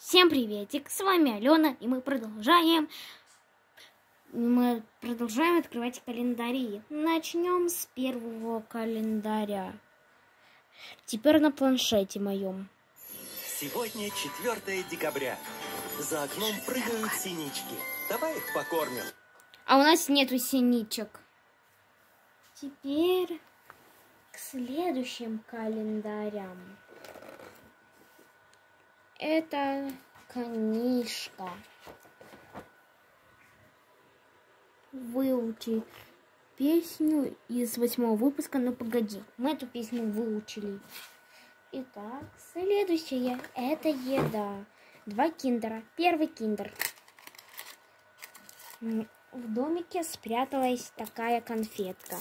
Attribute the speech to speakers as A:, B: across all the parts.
A: Всем приветик, с вами Алена, и мы продолжаем открывать календари. Начнем с первого календаря. Теперь на планшете моем.
B: Сегодня 4 декабря. За окном прыгают синички. Давай их покормим.
A: А у нас нету синичек. Теперь к следующим календарям. Это книжка. Выучи песню из 8-го выпуска. Ну погоди, мы эту песню выучили. Итак, следующая это еда. 2 киндера. Первый киндер. В домике спряталась такая конфетка.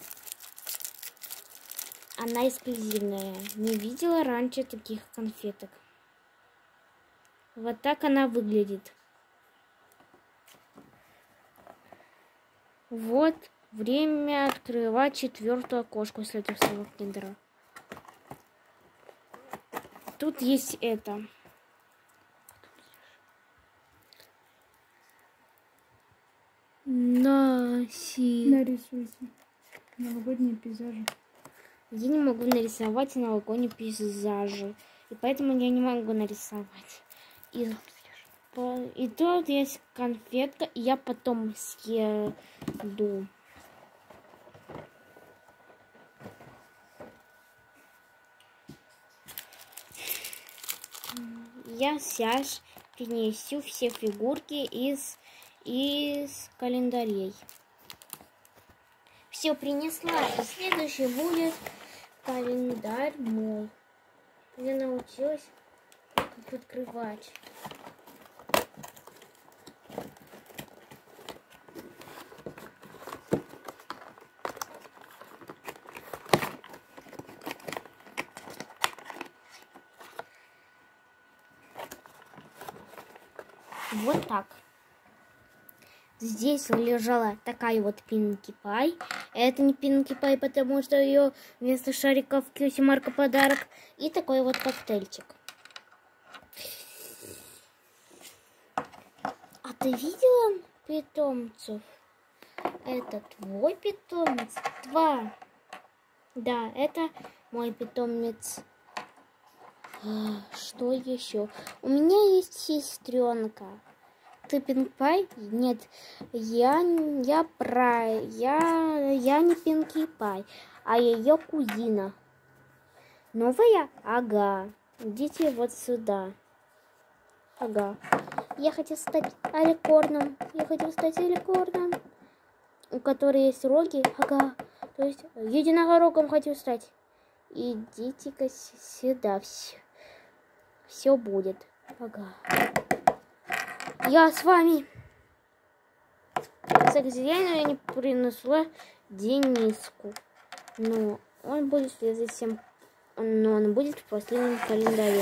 A: Она эксклюзивная. Не видела раньше таких конфеток. Вот так она выглядит. Вот время открывать 4-ю окошко следующего киндера. Тут есть это.
C: Нарисуйте новогодние пейзажи.
A: Я не могу нарисовать новогодние пейзажи. И поэтому я не могу нарисовать. И тут есть конфетка, и я потом съеду. Я сейчас принесу все фигурки из календарей. Все принесла. И следующий будет календарь мой. Я научилась как открывать. Вот так. Здесь лежала такая вот Пинки Пай. Это не Пинки Пай, потому что ее вместо шариков Кьюси Марка подарок. И такой вот коктейльчик. А ты видела питомцев? Это твой питомец? 2. Да, это мой питомец. Что еще? У меня есть сестренка. Ты Пинки Пай? Нет, я не Пинки Пай, а ее кузина. Новая? Ага. Идите вот сюда. Ага. Я хочу стать аликорном. У которой есть роги. Ага. То есть единорогом хочу стать. Идите-ка сюда. Все будет. Ага. Я с вами. К сожалению, я не принесла Дениску. Но он будет в последнем календаре.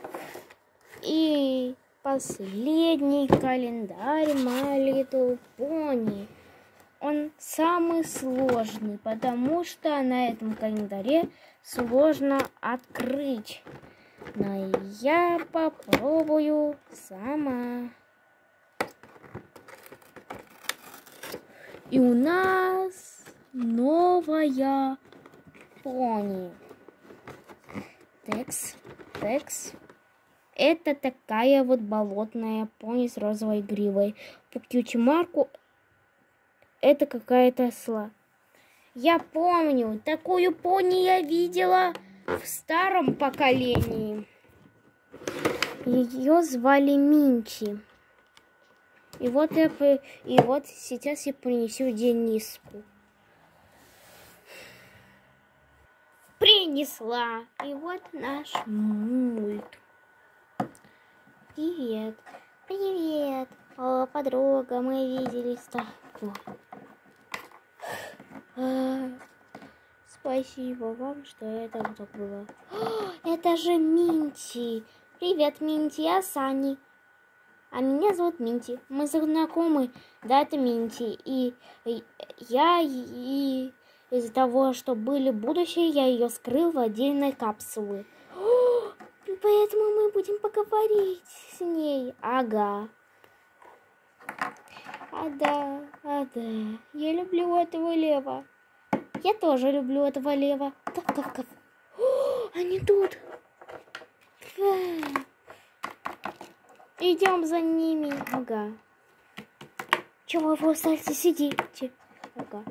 A: И последний календарь My Little Pony. Он самый сложный, потому что на этом календаре сложно открыть. Но я попробую сама. И у нас новая пони. Текс. Это такая вот болотная пони с розовой гривой. По Кьюси Марку это какая-то осла. Я помню, такую пони я видела в старом поколении. Ее звали Минчи. И вот сейчас я принесу Дениску. Принесла. И вот наш мульт. Привет. Привет. О, подруга, мы виделись-то. Спасибо вам, что это было. Это же Минти. Привет, Минти, я Сани. А меня зовут Минти. Мы знакомы. Да, это Минти. И из-за того, что были будущее, я ее скрыл в отдельной капсуле. Поэтому мы будем поговорить. поговорить с ней. Ага. Ага. Я люблю этого лева. Я тоже люблю этого лева. Кав. О, они тут. Идем за ними. Ага. Чего вы устали сидите? Ага.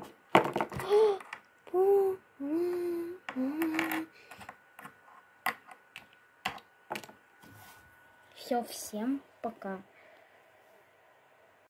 A: Все, всем пока.